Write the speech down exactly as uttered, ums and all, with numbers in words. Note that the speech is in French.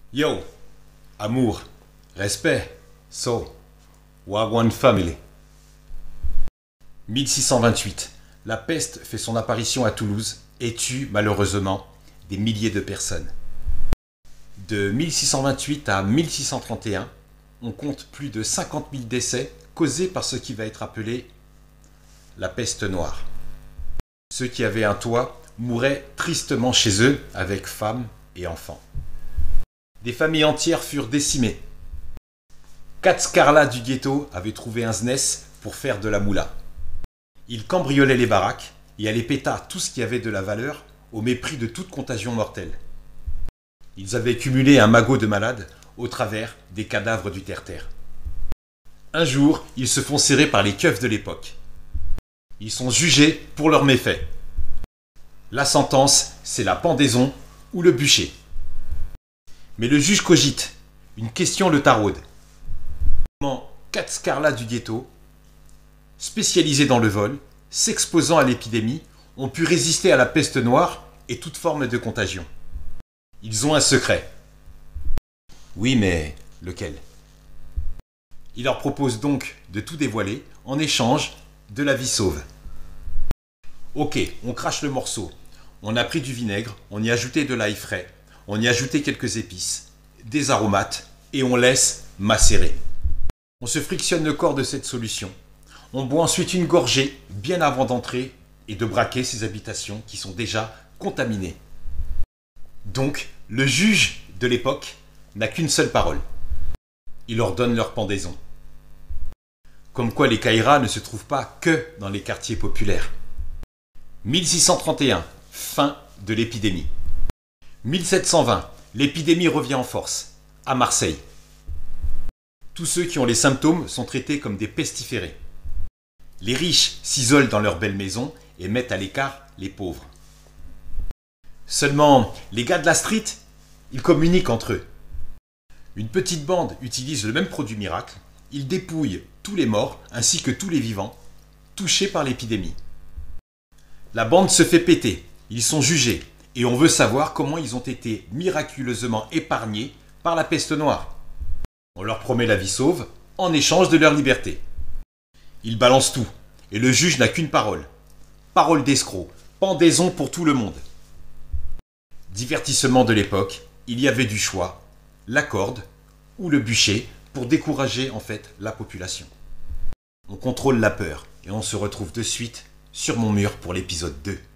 Yo, amour, respect, so, Wagwan family. mille six cent vingt-huit. La peste fait son apparition à Toulouse et tue malheureusement des milliers de personnes. De mille six cent vingt-huit à mille six cent trente et un, on compte plus de cinquante mille décès causés par ce qui va être appelé la peste noire. Ceux qui avaient un toit mouraient tristement chez eux avec femmes et enfants. Des familles entières furent décimées. Quatre scarlats du ghetto avaient trouvé un zness pour faire de la moula. Ils cambriolaient les baraques et allaient péter tout ce qui avait de la valeur au mépris de toute contagion mortelle. Ils avaient cumulé un magot de malades au travers des cadavres du terre-terre. Un jour, ils se font serrer par les keufs de l'époque. Ils sont jugés pour leurs méfaits. La sentence, c'est la pendaison ou le bûcher. Mais le juge cogite. Une question le taraude. Comment quatre scarlats du ghetto, spécialisés dans le vol, s'exposant à l'épidémie, ont pu résister à la peste noire et toute forme de contagion? Ils ont un secret. Oui, mais lequel? Il leur propose donc de tout dévoiler en échange de la vie sauve. Ok, on crache le morceau. On a pris du vinaigre, on y a ajouté de l'ail frais, on y a ajouté quelques épices, des aromates et on laisse macérer. On se frictionne le corps de cette solution. On boit ensuite une gorgée bien avant d'entrer et de braquer ces habitations qui sont déjà contaminées. Donc, le juge de l'époque n'a qu'une seule parole. Il ordonne leur pendaison. Comme quoi les Kairas ne se trouvent pas que dans les quartiers populaires. mille six cent trente et un, fin de l'épidémie. mille sept cent vingt, l'épidémie revient en force, à Marseille. Tous ceux qui ont les symptômes sont traités comme des pestiférés. Les riches s'isolent dans leurs belles maisons et mettent à l'écart les pauvres. Seulement, les gars de la street, ils communiquent entre eux. Une petite bande utilise le même produit miracle, ils dépouillent tous les morts ainsi que tous les vivants touchés par l'épidémie. La bande se fait péter, ils sont jugés et on veut savoir comment ils ont été miraculeusement épargnés par la peste noire. On leur promet la vie sauve en échange de leur liberté. Ils balancent tout et le juge n'a qu'une parole. Parole d'escroc, pendaison pour tout le monde. Divertissement de l'époque, il y avait du choix, la corde ou le bûcher pour décourager en fait la population. On contrôle la peur et on se retrouve de suite sur mon mur pour l'épisode deux.